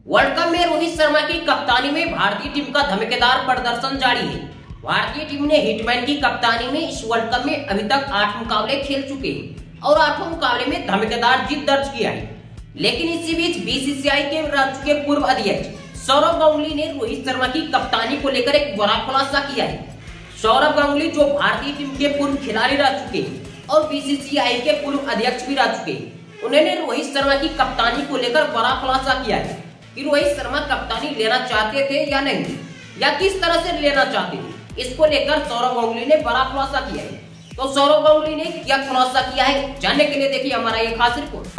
World cup में रोहित शर्मा की कप्तानी में भारतीय टीम का धमाकेदार प्रदर्शन जारी है। भारतीय टीम ने हिटमैन की कप्तानी में इस वर्ल्ड कप में अभी तक 8 मुकाबले खेल चुके हैं और 8 मुकाबले में धमाकेदार जीत दर्ज किया है। लेकिन इसी बीच बीसीसीआई के रह चुके पूर्व अध्यक्ष सौरव गांगुली ने रोहित शर्मा की कप्तानी को लेकर एक बड़ा खुलासा किया है। सौरव गांगुली जो भारतीय टीम के पूर्व खिलाड़ी रह चुके हैं और बीसीसीआई के पूर्व अध्यक्ष भी रह चुके हैं, उन्होंने रोहित शर्मा की कप्तानी को लेकर बड़ा खुलासा किया है कि रोहित शर्मा कप्तानी लेना चाहते थे या नहीं, या किस तरह से लेना चाहते थे। इसको लेकर सौरव गांगुली ने बड़ा खुलासा किया है। तो सौरव गांगुली ने क्या खुलासा किया है, जानने के लिए देखिए हमारा ये खास रिपोर्ट।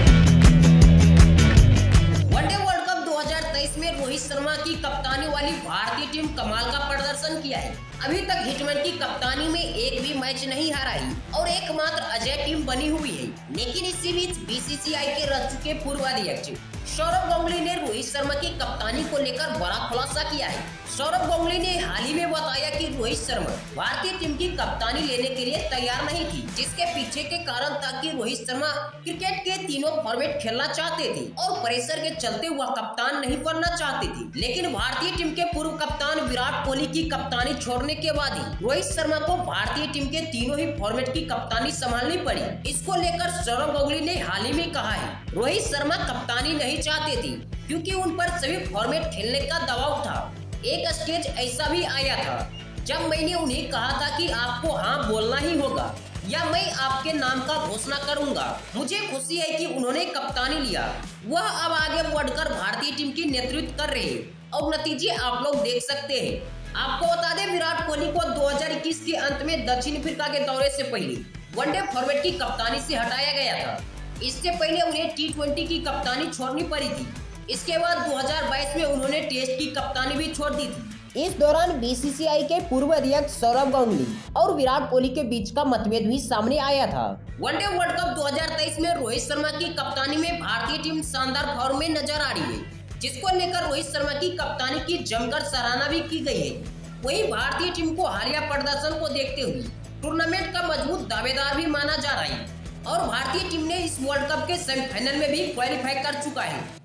वनडे वर्ल्ड कप 2023 में रोहित शर्मा की कप्तानी वाली भारतीय टीम कमाल का प्रदर्शन किया है। अभी तक हिटमैन की कप्तानी में एक भी मैच नहीं हाराई और एकमात्र अजय टीम बनी हुई है। लेकिन इसी बीच बीसीसीआई के रह चुके पूर्व अध्यक्ष सौरव गांगुली ने रोहित शर्मा की कप्तानी को लेकर बड़ा खुलासा किया है। सौरव गांगुली ने हाल ही में बताया कि रोहित शर्मा भारतीय टीम की कप्तानी लेने के लिए तैयार नहीं थी, जिसके पीछे के कारण था कि रोहित शर्मा क्रिकेट के तीनों फॉर्मेट खेलना चाहते थे और प्रेशर के चलते वह कप्तान नहीं बनना चाहते थे। लेकिन भारतीय टीम के पूर्व कप्तान विराट कोहली की कप्तानी छोड़ने के बाद ही रोहित शर्मा को भारतीय टीम के तीनों ही फॉर्मेट की कप्तानी संभालनी पड़ी। इसको लेकर सौरव गांगुली ने हाल ही में कहा है रोहित शर्मा कप्तानी नहीं चाहते थे क्योंकि उन पर सभी फॉर्मेट खेलने का दबाव था। एक स्टेज ऐसा भी आया था जब मैंने उन्हें कहा था कि आपको हाँ बोलना ही होगा या मैं आपके नाम का घोषणा करूंगा। मुझे खुशी है कि उन्होंने कप्तानी लिया। वह अब आगे बढ़कर भारतीय टीम की नेतृत्व कर रहे हैं और नतीजे आप लोग देख सकते हैं। आपको बता दें, विराट कोहली को 2021 के अंत में दक्षिण अफ्रीका के दौरे से पहले वनडे फॉर्मेट की कप्तानी से हटाया गया था। इससे पहले उन्हें T20 की कप्तानी छोड़नी पड़ी थी। इसके बाद 2022 में उन्होंने टेस्ट की कप्तानी भी छोड़ दी थी। इस दौरान बीसीसीआई के पूर्व अध्यक्ष सौरव गांगुली और विराट कोहली के बीच का मतभेद भी सामने आया था। वनडे वर्ल्ड कप 2023 में रोहित शर्मा की कप्तानी में भारतीय टीम शानदार फॉर्म में नजर आ रही है, जिसको लेकर रोहित शर्मा की कप्तानी की जमकर सराहना भी की गई है। वहीं भारतीय टीम को हालिया प्रदर्शन को देखते हुए टूर्नामेंट का मजबूत दावेदार भी माना जा रहा है और भारतीय टीम ने इस वर्ल्ड कप के सेमीफाइनल में भी क्वालिफाई कर चुका है।